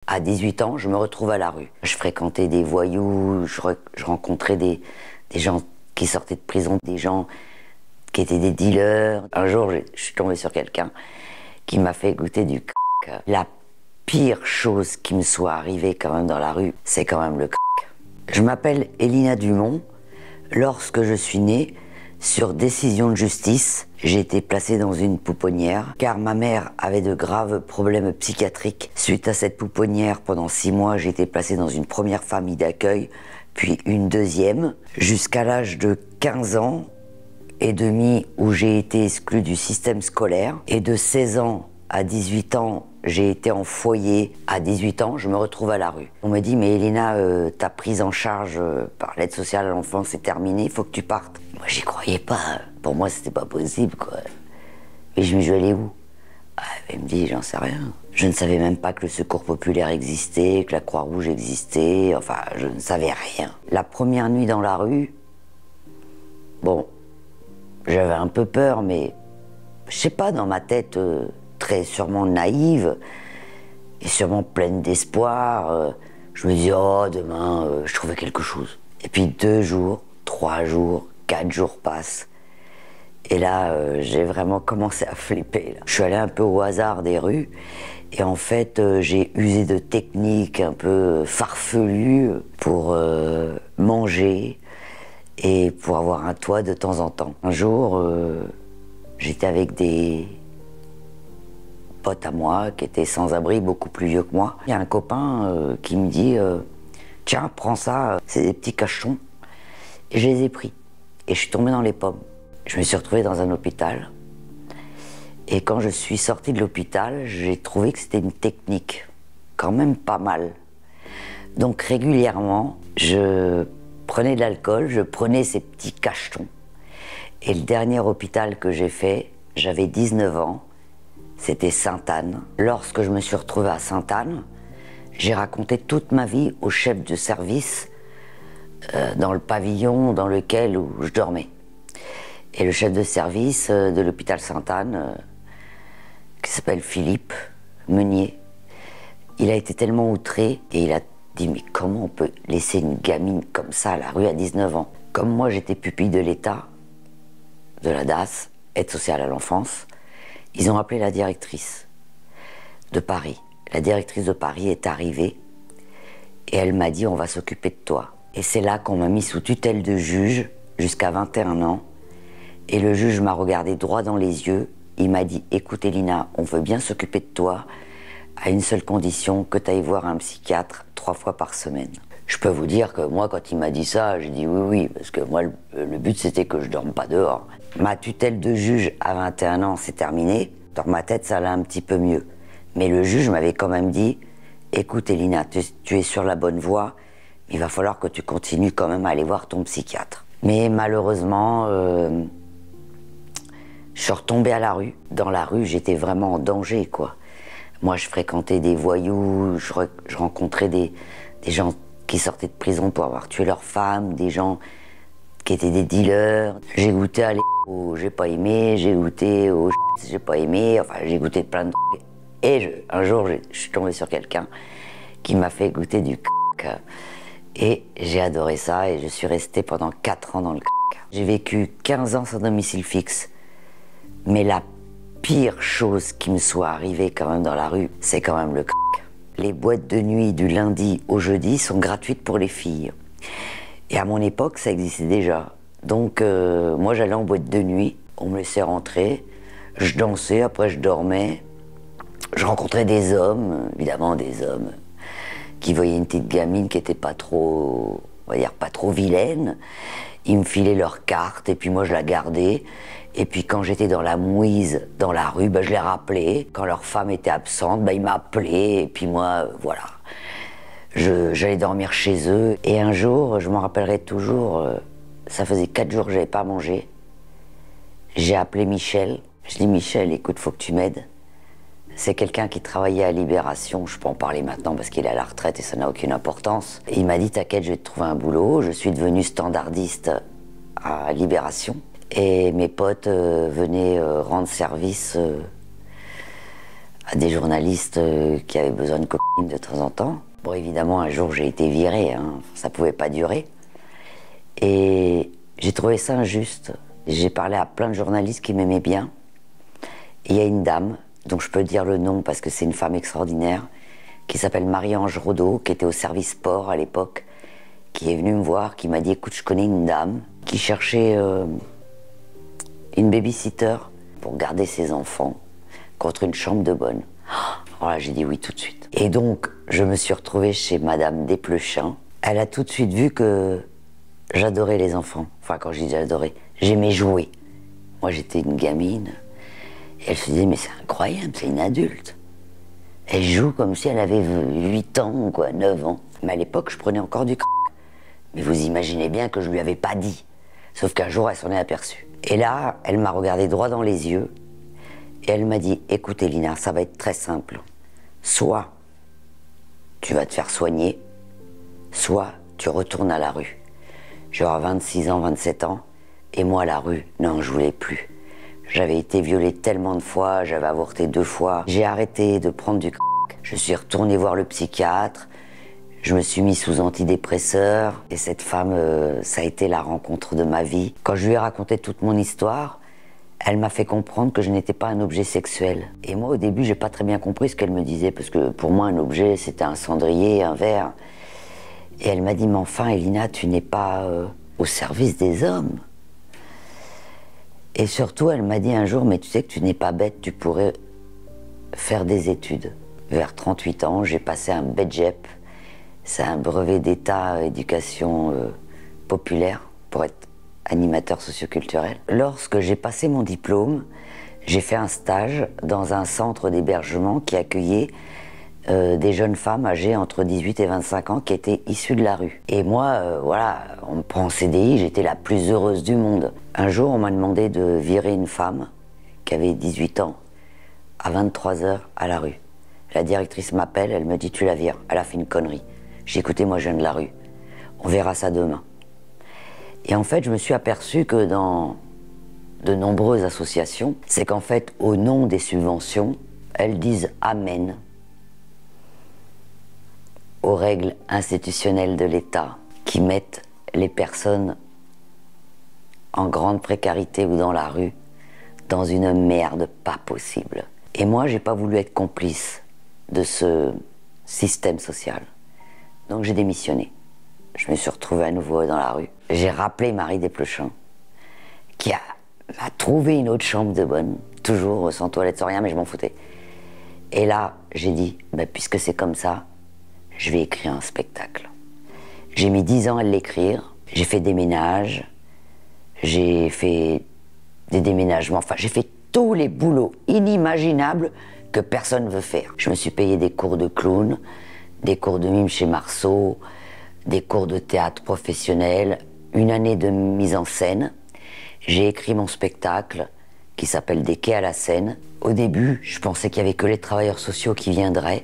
À 18 ans, je me retrouve à la rue. Je fréquentais des voyous, je rencontrais des gens qui sortaient de prison, des gens qui étaient des dealers. Un jour, je suis tombée sur quelqu'un qui m'a fait goûter du c***. La pire chose qui me soit arrivée quand même dans la rue, c'est quand même le c***. Je m'appelle Elina Dumont. Lorsque je suis née, sur décision de justice, j'ai été placée dans une pouponnière car ma mère avait de graves problèmes psychiatriques. Suite à cette pouponnière, pendant 6 mois, j'ai été placée dans une première famille d'accueil, puis une deuxième, jusqu'à l'âge de 15 ans et demi où j'ai été exclue du système scolaire. Et de 16 ans à 18 ans, j'ai été en foyer. À 18 ans, je me retrouve à la rue. On me dit, mais Elina, ta prise en charge par l'aide sociale à l'enfance, c'est terminé, il faut que tu partes. Moi, j'y croyais pas. Pour moi, c'était pas possible, quoi. Et je me dis, je vais aller où? Elle me dit, j'en sais rien. Je ne savais même pas que le Secours populaire existait, que la Croix-Rouge existait. Enfin, je ne savais rien. La première nuit dans la rue, bon, j'avais un peu peur, mais je sais pas, dans ma tête, très sûrement naïve et sûrement pleine d'espoir, je me dis, oh, demain, je trouvais quelque chose. Et puis 2 jours, 3 jours, 4 jours passent. Et là, j'ai vraiment commencé à flipper. Là. Je suis allée un peu au hasard des rues. Et en fait, j'ai usé de techniques un peu farfelues pour manger et pour avoir un toit de temps en temps. Un jour, j'étais avec des potes à moi qui étaient sans abri, beaucoup plus vieux que moi. Il y a un copain qui me dit tiens, prends ça, c'est des petits cachetons. Et je les ai pris. Et je suis tombée dans les pommes. Je me suis retrouvée dans un hôpital. Et quand je suis sortie de l'hôpital, j'ai trouvé que c'était une technique quand même pas mal. Donc régulièrement, je prenais de l'alcool, je prenais ces petits cachetons. Et le dernier hôpital que j'ai fait, j'avais 19 ans, c'était Sainte-Anne. Lorsque je me suis retrouvée à Sainte-Anne, j'ai raconté toute ma vie au chef de service dans le pavillon dans lequel je dormais. Et le chef de service de l'hôpital Sainte-Anne, qui s'appelle Philippe Meunier, il a été tellement outré et il a dit, mais comment on peut laisser une gamine comme ça à la rue à 19 ans? Comme moi j'étais pupille de l'État, de la DAS, aide sociale à l'enfance, ils ont appelé la directrice de Paris. La directrice de Paris est arrivée et elle m'a dit, on va s'occuper de toi. Et c'est là qu'on m'a mis sous tutelle de juge jusqu'à 21 ans. Et le juge m'a regardé droit dans les yeux. Il m'a dit, écoute Elina, on veut bien s'occuper de toi à une seule condition, que tu ailles voir un psychiatre 3 fois par semaine. Je peux vous dire que moi, quand il m'a dit ça, j'ai dit oui, oui, parce que moi, le but, c'était que je dorme pas dehors. Ma tutelle de juge à 21 ans, c'est terminé. Dans ma tête, ça allait un petit peu mieux. Mais le juge m'avait quand même dit, écoute Elina, tu es sur la bonne voie, il va falloir que tu continues quand même à aller voir ton psychiatre. Mais malheureusement, je suis retombée à la rue. Dans la rue, j'étais vraiment en danger, quoi. Moi, je fréquentais des voyous, je rencontrais des gens qui sortaient de prison pour avoir tué leur femme, des gens qui étaient des dealers. J'ai goûté à j'ai pas aimé, j'ai goûté au j'ai pas aimé, enfin, j'ai goûté plein de trucs. Et un jour, je suis tombée sur quelqu'un qui m'a fait goûter du c***. Et j'ai adoré ça et je suis restée pendant 4 ans dans le c***. J'ai vécu 15 ans sans domicile fixe. Mais la pire chose qui me soit arrivée quand même dans la rue, c'est quand même le c***. Les boîtes de nuit du lundi au jeudi sont gratuites pour les filles. Et à mon époque, ça existait déjà. Donc moi j'allais en boîte de nuit, on me laissait rentrer, je dansais, après je dormais. Je rencontrais des hommes, évidemment des hommes, qui voyaient une petite gamine qui était pas trop, on va dire, pas trop vilaine. Ils me filaient leur carte et puis moi je la gardais. Et puis quand j'étais dans la mouise, dans la rue, je les rappelais. Quand leur femme était absente, ils m'appelaient et puis moi, voilà. J'allais dormir chez eux. Et un jour, je m'en rappellerai toujours, ça faisait 4 jours que j'avais pas mangé. J'ai appelé Michel. Je dis, Michel, écoute, faut que tu m'aides. C'est quelqu'un qui travaillait à Libération, je peux en parler maintenant parce qu'il est à la retraite et ça n'a aucune importance. Et il m'a dit, t'inquiète, je vais te trouver un boulot. Je suis devenu standardiste à Libération. Et mes potes venaient rendre service à des journalistes qui avaient besoin de cocaïne de temps en temps. Bon, évidemment, un jour, j'ai été virée, hein. Ça pouvait pas durer. Et j'ai trouvé ça injuste. J'ai parlé à plein de journalistes qui m'aimaient bien. Et il y a une dame, dont je peux dire le nom parce que c'est une femme extraordinaire, qui s'appelle Marie-Ange Rodot, qui était au service sport à l'époque, qui est venue me voir, qui m'a dit « Écoute, je connais une dame qui cherchait une babysitter pour garder ses enfants contre une chambre de bonne. » Alors là, j'ai dit oui tout de suite. Et donc, je me suis retrouvée chez Madame Desplechin. Elle a tout de suite vu que j'adorais les enfants. Enfin, quand je dis j'adorais, j'aimais jouer. Moi, j'étais une gamine. Et elle se disait, mais c'est incroyable, c'est une adulte. Elle joue comme si elle avait 8 ans, quoi, 9 ans. Mais à l'époque, je prenais encore du crack. Mais vous imaginez bien que je lui avais pas dit. Sauf qu'un jour, elle s'en est aperçue. Et là, elle m'a regardé droit dans les yeux. Et elle m'a dit, écoute Elina, ça va être très simple. Soit tu vas te faire soigner, soit tu retournes à la rue. J'aurai 26 ans, 27 ans, et moi, la rue, non, je voulais plus. J'avais été violée tellement de fois, j'avais avorté 2 fois. J'ai arrêté de prendre du crack. Je suis retournée voir le psychiatre. Je me suis mis sous antidépresseurs. Et cette femme, ça a été la rencontre de ma vie. Quand je lui ai raconté toute mon histoire, elle m'a fait comprendre que je n'étais pas un objet sexuel. Et moi, au début, j'ai pas très bien compris ce qu'elle me disait, parce que pour moi, un objet, c'était un cendrier, un verre. Et elle m'a dit, mais enfin, Elina, tu n'es pas au service des hommes. Et surtout, elle m'a dit un jour, mais tu sais que tu n'es pas bête, tu pourrais faire des études. Vers 38 ans, j'ai passé un BEDJEP, c'est un brevet d'état éducation populaire, pour être animateur socioculturel. Lorsque j'ai passé mon diplôme, j'ai fait un stage dans un centre d'hébergement qui accueillait des jeunes femmes âgées entre 18 et 25 ans qui étaient issues de la rue. Et moi, voilà, on me prend en CDI, j'étais la plus heureuse du monde. Un jour, on m'a demandé de virer une femme qui avait 18 ans à 23 heures à la rue. La directrice m'appelle, elle me dit « tu la vires, elle a fait une connerie ». J'ai dit « écoutez, moi je viens de la rue, on verra ça demain ». Et en fait, je me suis aperçu que dans de nombreuses associations, c'est qu'en fait, au nom des subventions, elles disent « amen » aux règles institutionnelles de l'État qui mettent les personnes en grande précarité ou dans la rue dans une merde pas possible. Et moi, j'ai pas voulu être complice de ce système social. Donc j'ai démissionné. Je me suis retrouvée à nouveau dans la rue. J'ai rappelé Marie Desplechin, qui m'a trouvé une autre chambre de bonne, toujours sans toilette, sans rien, mais je m'en foutais. Et là, j'ai dit, bah, puisque c'est comme ça, je vais écrire un spectacle. J'ai mis 10 ans à l'écrire, j'ai fait des ménages, j'ai fait des déménagements, enfin j'ai fait tous les boulots inimaginables que personne ne veut faire. Je me suis payé des cours de clown, des cours de mime chez Marceau, des cours de théâtre professionnel, une année de mise en scène. J'ai écrit mon spectacle qui s'appelle Des quais à la Seine. Au début, je pensais qu'il n'y avait que les travailleurs sociaux qui viendraient.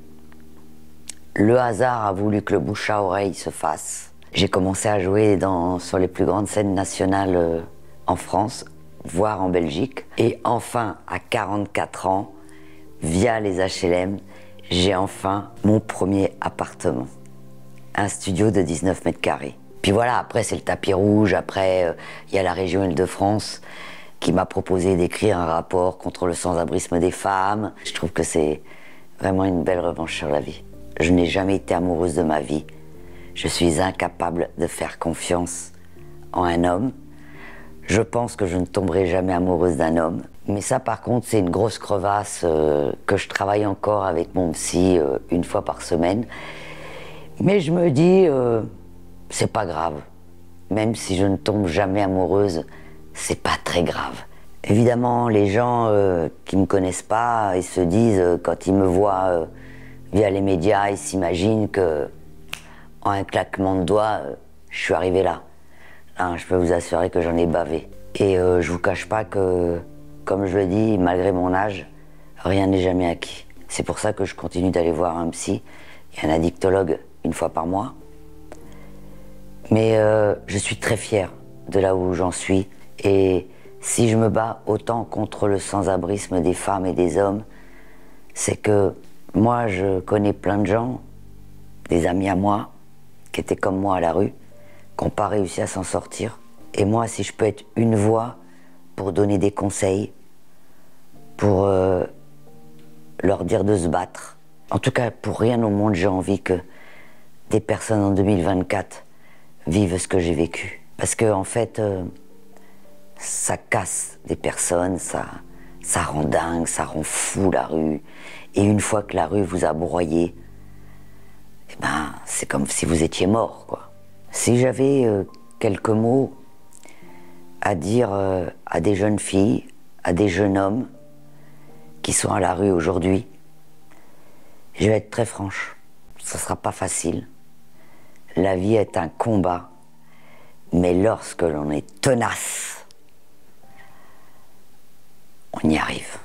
Le hasard a voulu que le bouche à oreille se fasse. J'ai commencé à jouer sur les plus grandes scènes nationales en France, voire en Belgique. Et enfin, à 44 ans, via les HLM, j'ai enfin mon premier appartement. Un studio de 19 mètres carrés. Puis voilà, après c'est le tapis rouge, après il y a la région Île-de-France qui m'a proposé d'écrire un rapport contre le sans-abrisme des femmes. Je trouve que c'est vraiment une belle revanche sur la vie. Je n'ai jamais été amoureuse de ma vie. Je suis incapable de faire confiance en un homme. Je pense que je ne tomberai jamais amoureuse d'un homme. Mais ça, par contre, c'est une grosse crevasse que je travaille encore avec mon psy une fois par semaine. Mais je me dis, c'est pas grave. Même si je ne tombe jamais amoureuse, c'est pas très grave. Évidemment, les gens qui me connaissent pas, ils se disent, quand ils me voient via les médias, ils s'imaginent que, en un claquement de doigts, je suis arrivée là. Là, je peux vous assurer que j'en ai bavé. Et je vous cache pas que, comme je le dis, malgré mon âge, rien n'est jamais acquis. C'est pour ça que je continue d'aller voir un psy et un addictologue une fois par mois. Mais je suis très fière de là où j'en suis. Et si je me bats autant contre le sans-abrisme des femmes et des hommes, c'est que moi, je connais plein de gens, des amis à moi, qui étaient comme moi à la rue, qui n'ont pas réussi à s'en sortir. Et moi, si je peux être une voix pour donner des conseils, pour leur dire de se battre. En tout cas, pour rien au monde, j'ai envie que des personnes en 2024 vivent ce que j'ai vécu. Parce que, en fait, ça casse des personnes, ça rend dingue, ça rend fou la rue. Et une fois que la rue vous a broyé, eh ben, c'est comme si vous étiez mort, quoi. Si j'avais quelques mots à dire à des jeunes filles, à des jeunes hommes qui sont à la rue aujourd'hui, je vais être très franche. Ça ne sera pas facile. La vie est un combat, mais lorsque l'on est tenace, on y arrive.